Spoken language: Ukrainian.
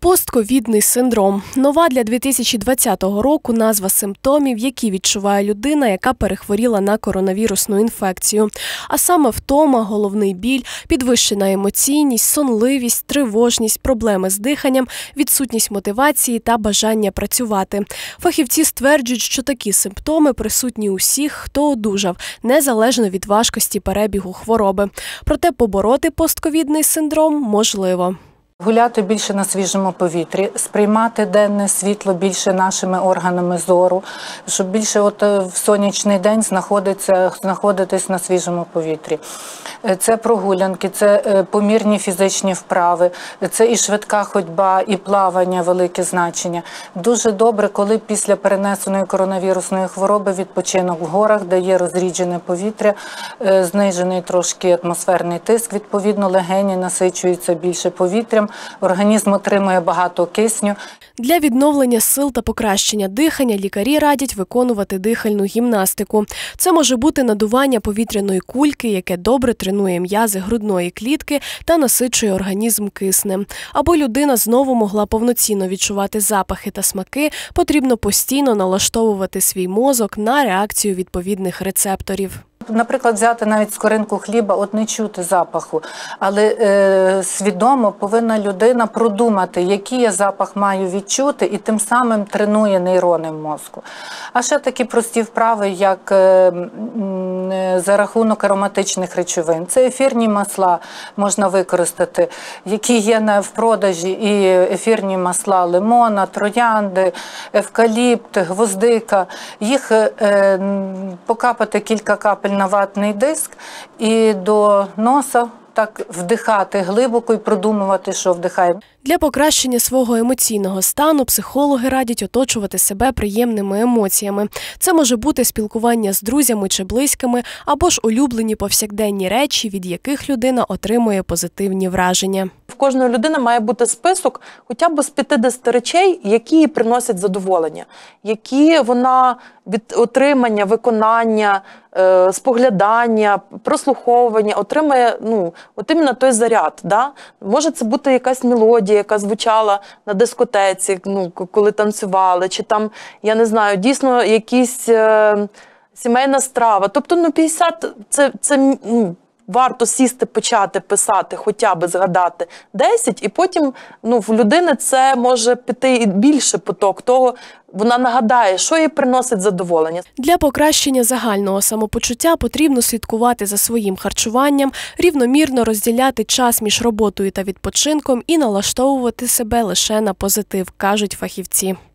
Постковідний синдром – нова для 2020 року назва симптомів, які відчуває людина, яка перехворіла на коронавірусну інфекцію. А саме втома, головний біль, підвищена емоційність, сонливість, тривожність, проблеми з диханням, відсутність мотивації та бажання працювати. Фахівці стверджують, що такі симптоми присутні у всіх, хто одужав, незалежно від важкості перебігу хвороби. Проте побороти постковідний синдром можливо. Гуляти більше на свіжому повітрі, сприймати денне світло більше нашими органами зору, щоб більше в сонячний день знаходитись на свіжому повітрі. Це прогулянки, це помірні фізичні вправи, це і швидка ходьба, і плавання – велике значення. Дуже добре, коли після перенесеної коронавірусної хвороби відпочинок в горах, де є розріджене повітря, знижений трошки атмосферний тиск, відповідно легені насичуються більше повітрям, організм отримує багато кисню. Для відновлення сил та покращення дихання лікарі радять виконувати дихальну гімнастику. Це може бути надування повітряної кульки, яке добре тренує м'язи грудної клітки та насичує організм киснем. Аби людина знову могла повноцінно відчувати запахи та смаки, потрібно постійно налаштовувати свій мозок на реакцію відповідних рецепторів. Наприклад, взяти навіть скоринку хліба, не чути запаху, але свідомо повинна людина продумати, який я запах маю відчути, і тим самим тренує нейрони в мозку. А ще такі прості вправи, як за рахунок ароматичних речовин. Це ефірні масла можна використати, які є в продажі, і ефірні масла лимона, троянди, евкаліпт, гвоздика. Їх покапати кілька капель на ватний диск і до носа так вдихати глибоко і продумувати, що вдихаємо. Для покращення свого емоційного стану психологи радять оточувати себе приємними емоціями. Це може бути спілкування з друзями чи близькими, або ж улюблені повсякденні речі, від яких людина отримує позитивні враження. В кожної людини має бути список хоча б з 50 речей, які їй приносять задоволення, які вона від отримання, виконання, споглядання, прослуховування отримає, от іменно той заряд. Да? Може це бути якась мелодія, яка звучала на дискотеці, коли танцювали, чи там, я не знаю, дійсно якісь сімейна страва. Тобто, 50 це варто сісти, почати писати, хоча б згадати 10, і потім в людини це може піти і більше поток того, вона нагадає, що їй приносить задоволення. Для покращення загального самопочуття потрібно слідкувати за своїм харчуванням, рівномірно розділяти час між роботою та відпочинком і налаштовувати себе лише на позитив, кажуть фахівці.